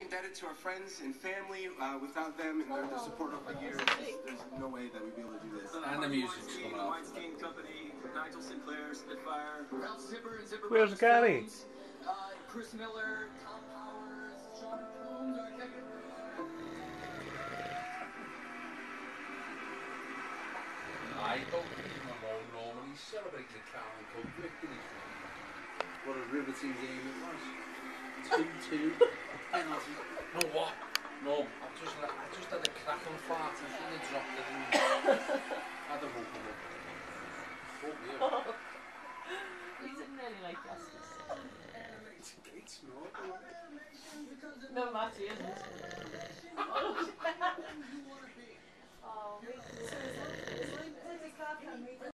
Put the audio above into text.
Indebted to our friends and family. Without them and their support over the years, there's no way that we'd be able to do this. And the music's coming up. Company, Nigel Sinclair, Spitfire, Ralph Zipper and Zipper. Where's Gary? Chris Miller, Tom Powers, Sean Combs, our executive. I don't leave my mom normally celebrate the camcorder victory. What a riveting game it was. 2-2 penalty. No what? No, I just had a crack on fart and should have dropped it in. I'd have opened it. Fuck me up. He didn't really like justice. It's not. No, Matty isn't. Oh,